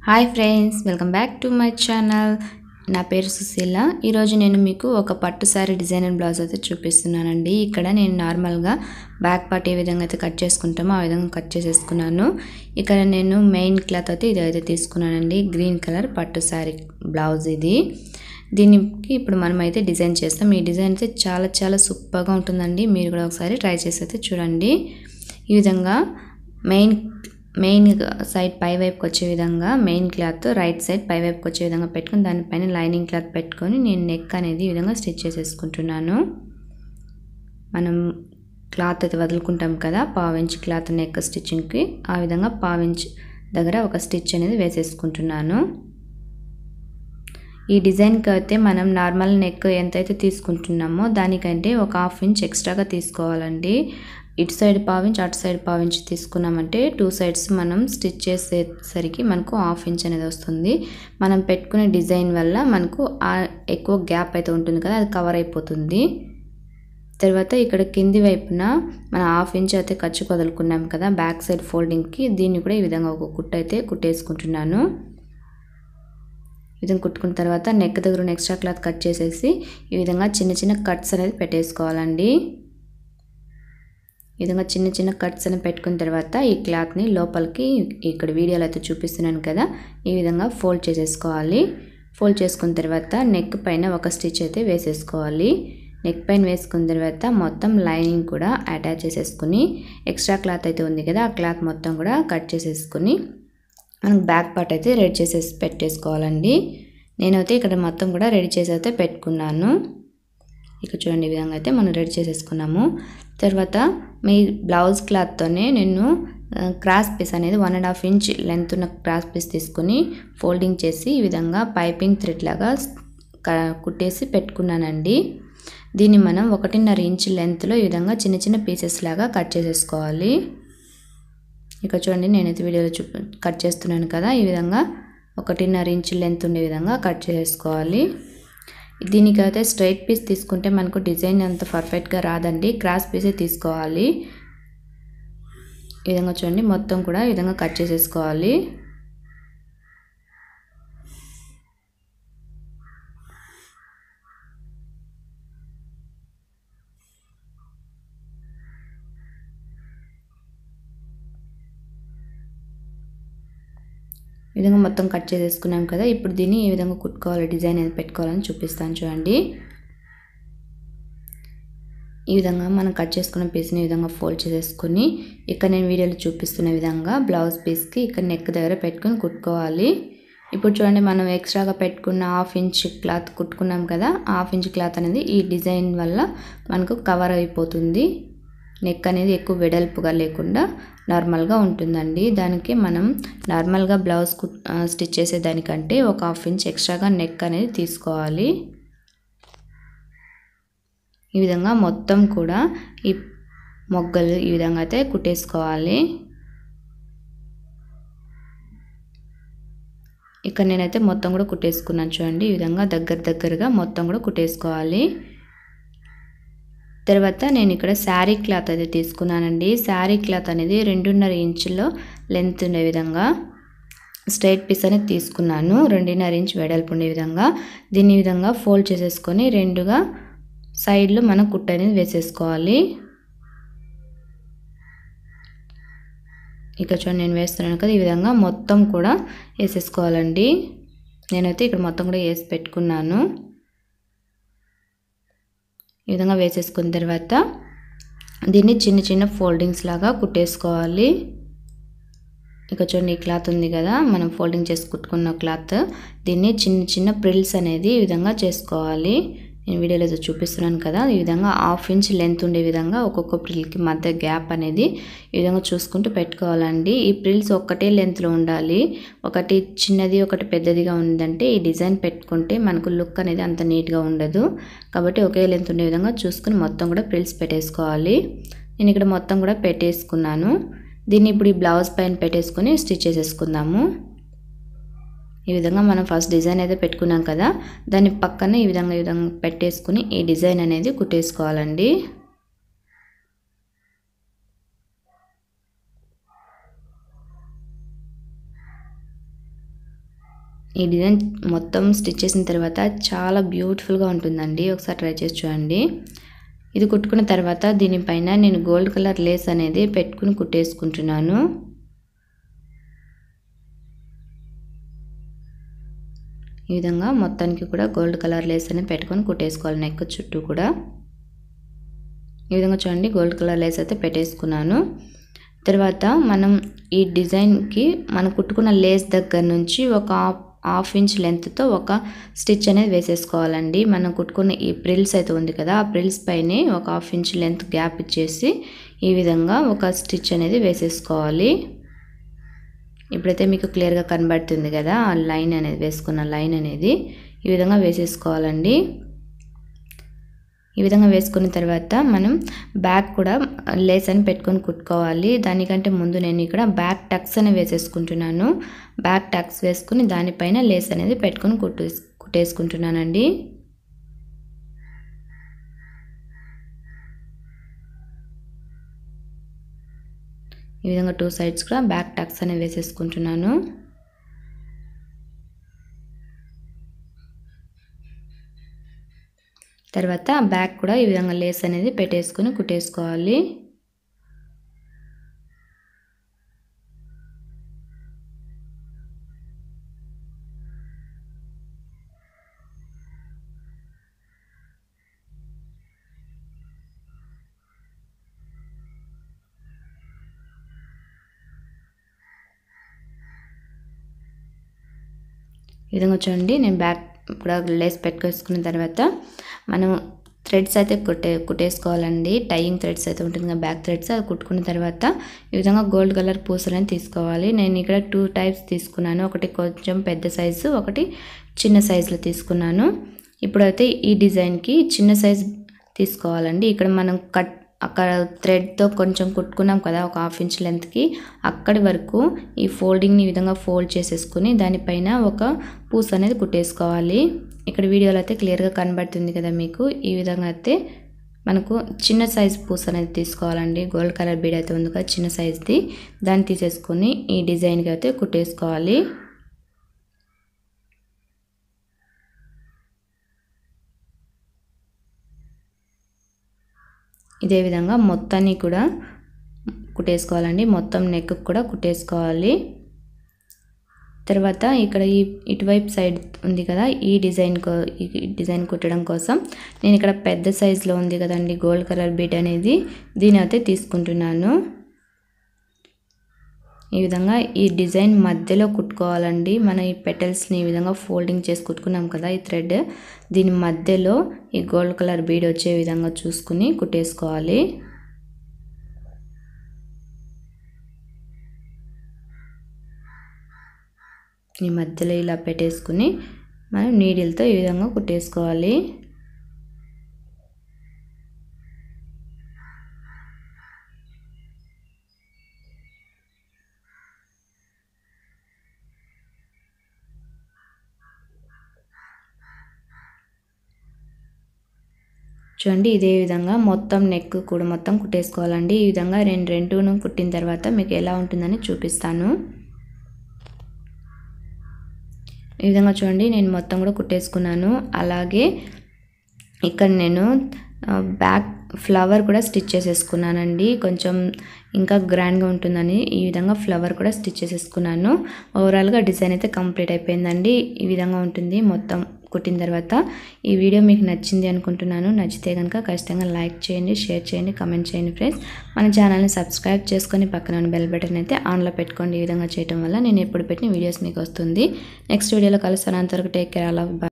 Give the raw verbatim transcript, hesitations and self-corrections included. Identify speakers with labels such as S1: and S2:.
S1: Hi friends, welcome back to my channel. నా పేరు సుశీల. ఈరోజు నేను మీకు ఒక పట్టు శారీ డిజైనర్ బ్లౌజ్ అయితే చూపిస్తున్నానండి. ఇక్కడ నేను నార్మల్గా బ్యాక్ పార్ట్ ఏ విధంగా అయితే కట్ చేసుకుంటామో ఆ విధంగా కట్ చేసేసుకున్నాను. ఇక్కడ నేను మెయిన్ క్లాత్ అయితే ఇది అయితే తీసుకున్నానండి. గ్రీన్ కలర్ పట్టు శారీ బ్లౌజ్ ఇది. దీనికి ఇప్పుడు మనం అయితే డిజైన్ చేస్తాం. ఈ డిజైన్ అయితే చాలా చాలా సూపర్గా ఉంటుందండి. మీరు కూడా ఒకసారి ట్రై చేసి అయితే చూడండి. ఈ విధంగా మెయిన్ మెయిన్ సైడ్ పై వైపుకి వచ్చే విధంగా మెయిన్ క్లాత్ రైట్ సైడ్ పై వైపుకి వచ్చే విధంగా పెట్టుకుని దానిపైన లైనింగ్ క్లాత్ పెట్టుకొని నేను నెక్ అనేది ఈ విధంగా స్టిచ్ చేసేసుకుంటున్నాను. మనం క్లాత్ అయితే వదులుకుంటాం కదా, పావించ్ క్లాత్ నెక్ స్టిచ్చింగ్కి, ఆ విధంగా పావించ్ దగ్గర ఒక స్టిచ్ అనేది వేసేసుకుంటున్నాను. ఈ డిజైన్కి అయితే మనం నార్మల్ నెక్ ఎంతైతే తీసుకుంటున్నామో దానికంటే ఒక హాఫ్ ఇంచ్ ఎక్స్ట్రాగా తీసుకోవాలండి. ఇటు సైడ్ పావించ్ అటు సైడ్ పావించ్ తీసుకున్నామంటే టూ సైడ్స్ మనం స్టిచ్ చేసేసరికి మనకు హాఫ్ ఇంచ్ అనేది వస్తుంది. మనం పెట్టుకునే డిజైన్ వల్ల మనకు ఎక్కువ గ్యాప్ అయితే ఉంటుంది కదా, అది కవర్ అయిపోతుంది. తర్వాత ఇక్కడ కింది వైపున మన హాఫ్ ఇంచ్ అయితే ఖర్చు వదులుకున్నాం కదా బ్యాక్ సైడ్ ఫోల్డింగ్కి, దీన్ని కూడా ఈ విధంగా ఒక కుట్టు అయితే కుట్టేసుకుంటున్నాను. ఈ విధంగా కుట్టుకున్న తర్వాత నెక్ దగ్గర ఉన్న ఎక్స్ట్రా క్లాత్ కట్ చేసేసి ఈ విధంగా చిన్న చిన్న కట్స్ అనేది పెట్టేసుకోవాలండి. ఈ విధంగా చిన్న చిన్న కట్స్ అని పెట్టుకున్న తర్వాత ఈ క్లాత్ని లోపలికి ఇక్కడ వీడియోలో అయితే చూపిస్తున్నాను కదా, ఈ విధంగా ఫోల్డ్ చేసేసుకోవాలి. ఫోల్డ్ చేసుకున్న తర్వాత నెక్ పైన ఒక స్టిచ్ అయితే వేసేసుకోవాలి. నెక్ పైన వేసుకున్న తర్వాత మొత్తం లైనింగ్ కూడా అటాచ్ చేసేసుకుని ఎక్స్ట్రా క్లాత్ అయితే ఉంది కదా ఆ క్లాత్ మొత్తం కూడా కట్ చేసేసుకుని మనకు బ్యాక్ పార్ట్ అయితే రెడీ చేసేసి పెట్టేసుకోవాలండి. నేనైతే ఇక్కడ మొత్తం కూడా రెడీ చేసి అయితే పెట్టుకున్నాను. ఇక్కడ చూడండి, ఈ విధంగా అయితే మనం రెడీ చేసేసుకున్నాము. తర్వాత మీ బ్లౌజ్ క్లాత్తోనే నేను క్రాస్ పీస్ అనేది one and half inch length ఉన్న క్రాస్ పీస్ తీసుకుని ఫోల్డింగ్ చేసి ఈ విధంగా పైపింగ్ థ్రెడ్ లాగా కుట్టేసి పెట్టుకున్నానండి. దీన్ని మనం ఒకటిన్నర ఇంచ్ లెంత్లో ఈ విధంగా చిన్న చిన్న పీసెస్ లాగా కట్ చేసేసుకోవాలి. ఇక్కడ చూడండి, నేనైతే వీడియోలో చూ కట్ చేస్తున్నాను కదా, ఈ విధంగా ఒకటిన్నర ఇంచ్ లెంత్ ఉండే విధంగా కట్ చేసుకోవాలి. దీనికైతే స్ట్రైట్ పీస్ తీసుకుంటే మనకు డిజైన్ అంత పర్ఫెక్ట్గా రాదండి, క్రాస్ పీసే తీసుకోవాలి. ఈ విధంగా చూడండి, మొత్తం కూడా ఈ విధంగా కట్ చేసేసుకోవాలి. ఈ విధంగా మొత్తం కట్ చేసేసుకున్నాం కదా, ఇప్పుడు దీన్ని ఏ విధంగా కుట్టుకోవాలి, డిజైన్ అనేది పెట్టుకోవాలని చూపిస్తాను చూడండి. ఈ విధంగా మనం కట్ చేసుకున్న పీస్ని ఈ విధంగా ఫోల్డ్ చేసేసుకుని ఇక్కడ నేను వీడియోలో చూపిస్తున్న విధంగా బ్లౌజ్ పీస్కి ఇక్కడ నెక్ దగ్గర పెట్టుకొని కుట్టుకోవాలి. ఇప్పుడు చూడండి, మనం ఎక్స్ట్రాగా పెట్టుకున్న హాఫ్ ఇంచ్ క్లాత్ కుట్టుకున్నాం కదా, హాఫ్ ఇంచ్ క్లాత్ అనేది ఈ డిజైన్ వల్ల మనకు కవర్ అయిపోతుంది. నెక్ అనేది ఎక్కువ వెడల్పుగా లేకుండా నార్మల్గా ఉంటుందండి. దానికి మనం నార్మల్గా బ్లౌజ్ స్టిచ్ చేసేదానికంటే ఒక హాఫ్ ఇంచ్ ఎక్స్ట్రాగా నెక్ అనేది తీసుకోవాలి. ఈ విధంగా మొత్తం కూడా ఈ మొగ్గలు ఈ విధంగా అయితే కుట్టేసుకోవాలి. ఇక్కడ నేనైతే మొత్తం కూడా కుట్టేసుకున్నాను చూడండి. ఈ విధంగా దగ్గర దగ్గరగా మొత్తం కూడా కుట్టేసుకోవాలి. తర్వాత నేను ఇక్కడ శారీ క్లాత్ అయితే తీసుకున్నానండి. శారీ క్లాత్ అనేది రెండున్నర ఇంచులో లెంత్ ఉండే విధంగా స్ట్రైట్ పీస్ అనేది తీసుకున్నాను. రెండున్నర ఇంచ్ వెడల్పు ఉండే విధంగా దీన్ని ఈ విధంగా ఫోల్డ్ చేసేసుకొని రెండుగా సైడ్లో మనం కుట్టు అనేది వేసేసుకోవాలి. ఇక్కడ చూడండి, నేను వేస్తున్నాను కదా, ఈ విధంగా మొత్తం కూడా వేసేసుకోవాలండి. నేనైతే ఇక్కడ మొత్తం కూడా వేసి పెట్టుకున్నాను. ఈ విధంగా వేసేసుకున్న తర్వాత దీన్ని చిన్న చిన్న ఫోల్డింగ్స్ లాగా కుట్టేసుకోవాలి. ఇక చూడండి, ఈ క్లాత్ ఉంది కదా మనం ఫోల్డింగ్ చేసి కుట్టుకున్న క్లాత్, దీన్ని చిన్న చిన్న ప్రిల్స్ అనేది ఈ విధంగా చేసుకోవాలి. నేను వీడియోలో చూపిస్తున్నాను కదా, ఈ విధంగా హాఫ్ ఇంచ్ లెంత్ ఉండే విధంగా ఒక్కొక్క ప్రిల్కి మధ్య గ్యాప్ అనేది ఈ విధంగా చూసుకుంటూ పెట్టుకోవాలండి. ఈ ప్రిల్స్ ఒక్కటే లెంత్లో ఉండాలి. ఒకటి చిన్నది ఒకటి పెద్దదిగా ఉందంటే ఈ డిజైన్ పెట్టుకుంటే మనకు లుక్ అనేది అంత నీట్గా ఉండదు. కాబట్టి ఒకే లెంత్ ఉండే విధంగా చూసుకుని మొత్తం కూడా ప్రిల్స్ పెట్టేసుకోవాలి. నేను ఇక్కడ మొత్తం కూడా పెట్టేసుకున్నాను. దీన్ని ఇప్పుడు ఈ బ్లౌజ్ పైన పెట్టేసుకొని స్టిచ్ చేసేసుకుందాము. ఈ విధంగా మనం ఫస్ట్ డిజైన్ అయితే పెట్టుకున్నాం కదా, దాని పక్కన ఈ విధంగా ఈ విధంగా పెట్టేసుకుని ఈ డిజైన్ అనేది కుట్టేసుకోవాలండి. ఈ డిజైన్ మొత్తం స్టిచ్ చేసిన తర్వాత చాలా బ్యూటిఫుల్గా ఉంటుందండి. ఒకసారి ట్రై చేసి చూడండి. ఇది కుట్టుకున్న తర్వాత దీనిపైన నేను గోల్డ్ కలర్ లేస్ అనేది పెట్టుకుని కుట్టేసుకుంటున్నాను. ఈ విధంగా మొత్తానికి కూడా గోల్డ్ కలర్ లేస్ అనేది పెట్టుకొని కుట్టేసుకోవాలి. నెక్ చుట్టూ కూడా ఈ విధంగా చూడండి గోల్డ్ కలర్ లేస్ అయితే పెట్టేసుకున్నాను. తర్వాత మనం ఈ డిజైన్కి మనం కుట్టుకున్న లేస్ దగ్గర నుంచి ఒక హాఫ్ ఇంచ్ లెంత్తో ఒక స్టిచ్ అనేది వేసేసుకోవాలండి. మనం కుట్టుకున్న ఈ ప్రిల్స్ అయితే ఉంది కదా, ఆ ప్రిల్స్ పైనే ఒక హాఫ్ ఇంచ్ లెంత్ గ్యాప్ ఇచ్చేసి ఈ విధంగా ఒక స్టిచ్ అనేది వేసేసుకోవాలి. ఇప్పుడైతే మీకు క్లియర్గా కనబడుతుంది కదా ఆ లైన్ అనేది, వేసుకున్న లైన్ అనేది ఈ విధంగా వేసేసుకోవాలండి. ఈ విధంగా వేసుకున్న తర్వాత మనం బ్యాక్ కూడా లేస్ అని పెట్టుకొని కుట్టుకోవాలి. దానికంటే ముందు నేను ఇక్కడ బ్యాక్ టక్స్ అని వేసేసుకుంటున్నాను. బ్యాక్ టక్స్ వేసుకుని దానిపైన లేస్ అనేది పెట్టుకొని కుట్టు కుట్టేసుకుంటున్నానండి. ఈ విధంగా టూ సైడ్స్ కూడా బ్యాక్ టక్స్ అనేవి వేసేసుకుంటున్నాను. తర్వాత బ్యాక్ కూడా ఈ విధంగా లేస్ అనేది పెట్టేసుకొని కుట్టేసుకోవాలి. ఈ విధంగా చూడండి నేను బ్యాక్ కూడా లేస్ పెట్టుకేసుకున్న తర్వాత మనం థ్రెడ్స్ అయితే కుట్టే కుట్టేసుకోవాలండి. టైయింగ్ థ్రెడ్స్ అయితే ఉంటుంది కదా బ్యాక్ థ్రెడ్స్, అది కుట్టుకున్న తర్వాత ఈ విధంగా గోల్డ్ కలర్ పూసలని తీసుకోవాలి. నేను ఇక్కడ టూ టైప్స్ తీసుకున్నాను. ఒకటి కొంచెం పెద్ద సైజు, ఒకటి చిన్న సైజులో తీసుకున్నాను. ఇప్పుడైతే ఈ డిజైన్కి చిన్న సైజ్ తీసుకోవాలండి. ఇక్కడ మనం కట్ అక్కడ థ్రెడ్తో కొంచెం కుట్టుకున్నాం కదా ఒక హాఫ్ ఇంచ్ లెంత్కి, అక్కడి వరకు ఈ ఫోల్డింగ్ని ఈ విధంగా ఫోల్డ్ చేసేసుకుని దానిపైన ఒక పూస అనేది కుట్టేసుకోవాలి. ఇక్కడ వీడియోలో అయితే క్లియర్గా కనబడుతుంది కదా మీకు. ఈ విధంగా అయితే మనకు చిన్న సైజ్ పూస అనేది తీసుకోవాలండి. గోల్డ్ కలర్ బీడ్ అయితే ఉంది కదా చిన్న సైజ్ది, దాన్ని తీసేసుకొని ఈ డిజైన్కి అయితే కుట్టేసుకోవాలి. ఇదే విధంగా మొత్తాన్ని కూడా కుట్టేసుకోవాలండి. మొత్తం నెక్ కూడా కుట్టేసుకోవాలి. తర్వాత ఇక్కడ ఈ ఇటువైపు సైడ్ ఉంది కదా ఈ డిజైన్ ఈ డిజైన్ కుట్టడం కోసం నేను ఇక్కడ పెద్ద సైజులో ఉంది కదండి గోల్డ్ కలర్ బీడ్ అనేది, దీని అయితే తీసుకుంటున్నాను. ఈ విధంగా ఈ డిజైన్ మధ్యలో కుట్టుకోవాలండి. మనం ఈ పెటల్స్ని ఈ విధంగా ఫోల్డింగ్ చేసి కుట్టుకున్నాం కదా ఈ థ్రెడ్, దీని మధ్యలో ఈ గోల్డ్ కలర్ బీడ్ వచ్చే విధంగా చూసుకుని కుట్టేసుకోవాలి. ఈ మధ్యలో ఇలా పెట్టేసుకుని మనం నీడిల్తో ఈ విధంగా కుట్టేసుకోవాలి. చూడండి ఇదే విధంగా మొత్తం నెక్ కూడా మొత్తం కుట్టేసుకోవాలండి. ఈ విధంగా రెండు రెండును కుట్టిన తర్వాత మీకు ఎలా ఉంటుందని చూపిస్తాను. ఈ విధంగా చూడండి నేను మొత్తం కూడా కుట్టేసుకున్నాను. అలాగే ఇక్కడ నేను బ్యాక్ ఫ్లవర్ కూడా స్టిచ్ చేసేసుకున్నానండి. కొంచెం ఇంకా గ్రాండ్గా ఉంటుందని ఈ విధంగా ఫ్లవర్ కూడా స్టిచ్ చేసేసుకున్నాను. ఓవరాల్గా డిజైన్ అయితే కంప్లీట్ అయిపోయిందండి. ఈ విధంగా ఉంటుంది మొత్తం కుట్టిన తర్వాత. ఈ వీడియో మీకు నచ్చింది అనుకుంటున్నాను. నచ్చితే కనుక ఖచ్చితంగా లైక్ చేయండి, షేర్ చేయండి, కామెంట్ చేయండి ఫ్రెండ్స్. మన ఛానల్ని సబ్స్క్రైబ్ చేసుకొని పక్కన బెల్ బటన్ అయితే ఆన్లో పెట్టుకోండి. ఈ విధంగా చేయడం వల్ల నేను ఎప్పుడు పెట్టిన వీడియోస్ మీకు వస్తుంది. నెక్స్ట్ వీడియోలో కలుస్తాను. అంతవరకు take care, all of by.